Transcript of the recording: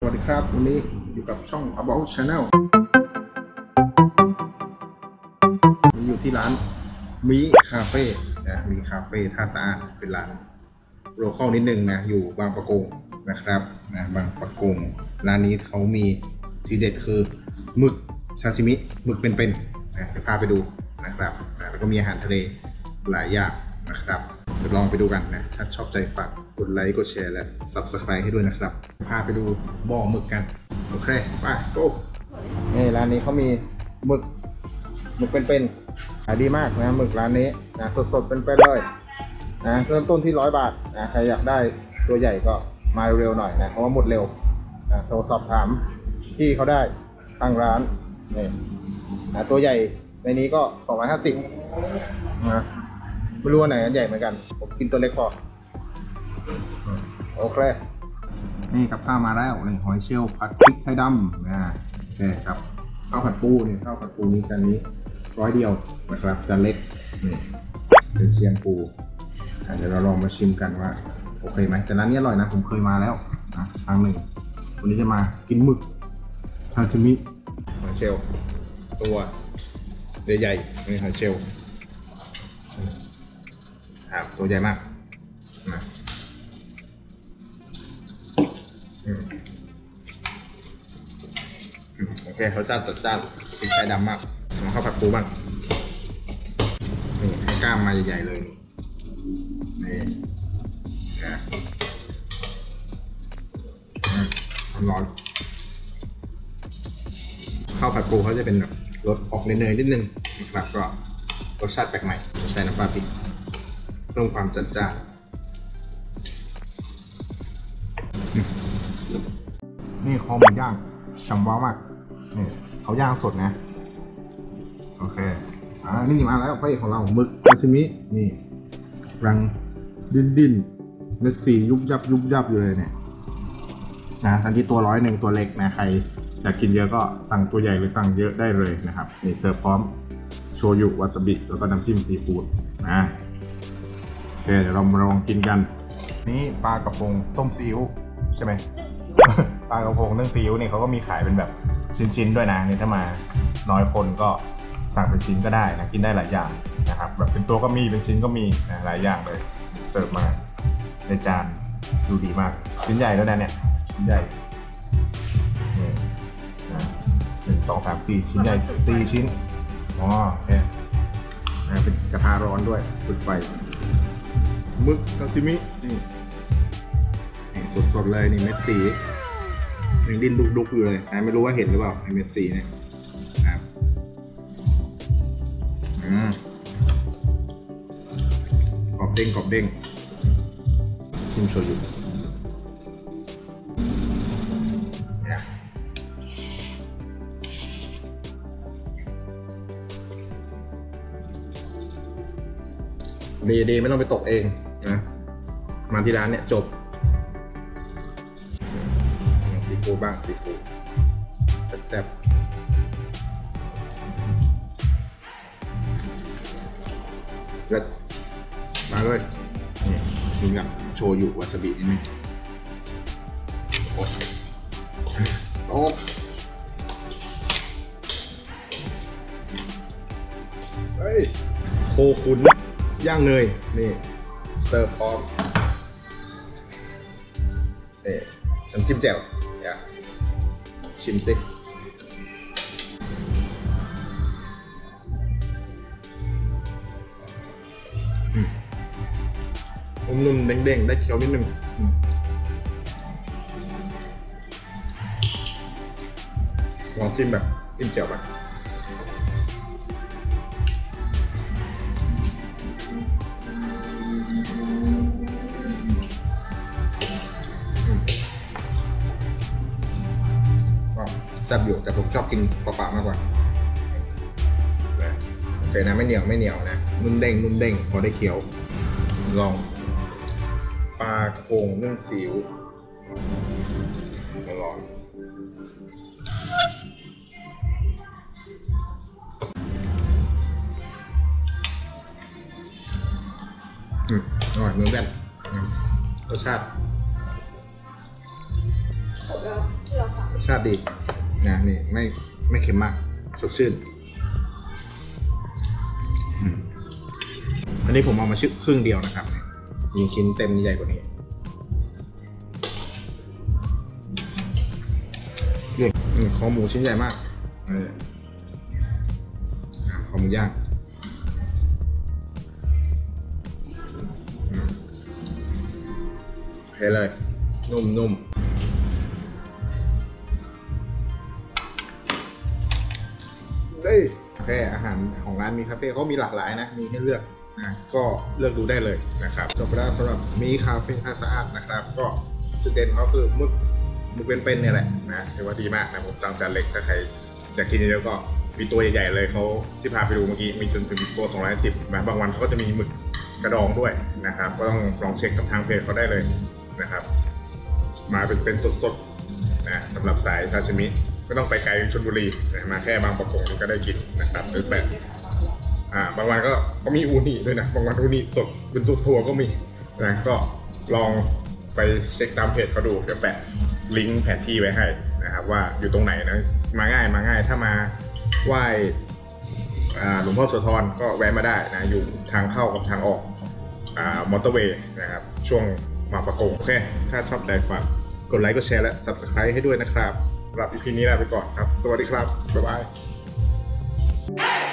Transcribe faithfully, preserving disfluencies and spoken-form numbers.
วัสดีครับวันนี้อยู่กับช่อง About Channel อยู่ที่ร้านมิคาเฟ่นะมีคาเฟ่ท่าสะอาดเป็นร้านโลคอลนิดนึงนะอยู่บางปะกงนะครับนะบางปะกงร้านนี้เขามีทีเด็ดคือหมึกซาซิมิหมึกเป็นๆนะจะพาไปดูนะครับนะแล้วก็มีอาหารทะเลหลายอย่างนะครับเดี๋ยวลองไปดูกันนะถ้าชอบใจฝากกดไลค์กดแชร์และ ซับสไครบ์ ให้ด้วยนะครับพาไปดูบ่อหมึกกันโอเคไป โก้นี่ร้านนี้เขามีหมึกหมึกเป็นๆขายดีมากนะหมึกร้านนี้นะสดๆเป็นๆเลยนะเริ่มต้นที่ร้อยบาทนะใครอยากได้ตัวใหญ่ก็มาเร็วๆหน่อยนะเพราะว่าหมดเร็วนะโทรสอบถามที่เขาได้ทางร้านนี่นะตัวใหญ่ในนี้ก็สองร้อยห้าสิบนะไม่รู้ว่าไหนใหญ่เหมือนกันผมกินตัวเล็กพอโอเคนี่กับข้าวมาแล้วหนึ่งหอยเชลล์ผัดพริกไทยดำนะโอเคครับข้าวผัดปูเนี่ยข้าวผัดปูนี้จานนี้ร้อยเดียวนะครับจานเล็กนี่เป็นเชียงปูเดี๋ยวเราลองมาชิมกันว่าโอเคไหมแต่ร้านนี้อร่อยนะผมเคยมาแล้วนะครั้งหนึ่งวันนี้จะมากินหมึกซาซิมิหอยเชลล์ตัวใหญ่ๆนี่หอยเชลล์ครับตัวใหญ่มากนะโอเคเขาจ้านจัดจ้านพริกไทยดำมากมาข้าวผัดปูบ้างนี่ให้กล้ามมาใหญ่ๆเลยนี่นะร้อนข้าวผัดปูเขาจะเป็นแบบรสออกเนยๆนิดนึงนะครับก็รสชาติแปลกใหม่ใส่น้ำปลาพริกเพิ่มความจัดจ้านนี่คอหมูย่างฉ่ำว้าวมากนี่เขาย่างสดนะโอเคอ่านี่มาแล้วพระเอกของเราหมึกซาซิมินี่รังดิ้นดิ้นเม็ดสียุบยับยุบยับอยู่เลยเนี่ยนะทันที่ตัวร้อยหนึ่งตัวเล็กนะใครอยากกินเยอะก็สั่งตัวใหญ่หรือสั่งเยอะได้เลยนะครับนี่เสิร์ฟพร้อมโชยุวาซาบิแล้วก็น้ำจิ้มซีฟู้ดนะโอเคเดี๋ยวเรามาลองกินกันนี่ปลากระพงต้มซีอิ๊วใช่ไหมปลากระพงนึ่งซีอิ๊วนี่เขาก็มีขายเป็นแบบชิ้นๆด้วยนะนี่ถ้ามาน้อยคนก็สั่งเป็นชิ้นก็ได้นะกินได้หลายอย่างนะครับแบบเป็นตัวก็มีเป็นชิ้นก็มีนะหลายอย่างเลยเสิร์ฟมาในจานดูดีมากชิ้นใหญ่แล้วนะเนี่ยชิ้นใหญ่นี่นะหนึ่งสองสามสี่ชิ้นใหญ่สี่ชิ้นอ๋อโอเคนะเป็นกระทะร้อนด้วยปิดไฟหมึกซาซิมินี่สดๆเลยนี่เม็ดสียังดิ้นดุกๆอยู่เลยนะไม่รู้ว่าเห็นหรือเปล่าไอเม็ดสีเนี่ยครับอืมกรอบเด้งกรอบเด้งชิมโชยุดีดีไม่ต้องไปตกเองนะมาที่ร้านเนี่ยจบซีฟู้ดบ้างซีฟู้ดแซ่บๆแล้วมาเลยนี่มีแบบโชยุวาซาบินิดนึงโอ้โต๊ะเฮ้ยโคขุนย่างเนยนี่เสิร์ฟพร้อมเอ๊ะน้ำจิ้มแจ่วอย่าชิมสินุ่มๆเด้งๆได้เคี้ยวนิดนึงลองจิ้มแบบจิ้มแจ่วไปแซ่บอยู่แต่ผมชอบกินเปล่าๆมากกว่าโอเคนะไม่เหนียวไม่เหนียวนะนุ่มเด้งนุ่มเด้งพอได้เคี้ยวลองปลากระพงนึ่งซีอิ๊วมาลองอืมอร่อยเหมือนกันรสชาติ好的。 รสชาติดีนะนี่ไม่ไม่เค็มมากสดชื่นอันนี้ผมเอามาชึกครึ่งเดียวนะครับมีชิ้นเต็มใหญ่กว่านี้นี่คอหมูชิ้นใหญ่มากคอหมูย่างโอเคเลยนุ่มๆเฮ้ยโอเคอาหารของร้านมีคาเฟ่เขามีหลากหลายนะมีให้เลือกนะก็เลือกดูได้เลยนะครับจบไปแล้วสำหรับมีคาเฟ่ท่าสะอาดนะครับก็จุดเด่นเขาคือมึกมึกเป็นๆเนี่ยแหละนะถือว่าดีมากนะผมสั่งจานเล็กถ้าใครอยากกินเยอะๆก็มีตัวใหญ่ๆเลยเขาที่พาไปดูเมื่อกี้มีจนถึงตัวสองร้อยสิบบางวันเขาก็จะมีหมึกกระดองด้วยนะครับก็ต้องลองเช็คกับทางเพจเขาได้เลยนะครับมาเป็นเป็นสดๆนะสำหรับสายซาชิมิไม่ต้องไปไกลชลบุรีนะมาแค่บางประกงก็ได้กินนะครับหรือแบบอ่าบางวันก็ก็มีอูนิด้วยนะบางวันอูนิสดเป็นตัวทัวก็มีนะก็ลองไปเช็คตามเพจเขาดูเดี๋ยวแปะลิงก์แผนที่ไว้ให้นะครับว่าอยู่ตรงไหนนะมาง่ายมาง่ายถ้ามาไหว้หลวงพ่อโสธรก็แวะมาได้นะอยู่ทางเข้ากับทางออกอ่ามอเตอร์เวย์นะครับช่วงมาประกงโอเคถ้าชอบใจฝากกดไลค์กดแชร์และ ซับสไครบ์ ให้ด้วยนะครับสำหรับ อี พี นี้ลาไปก่อนครับสวัสดีครับบ๊ายบาย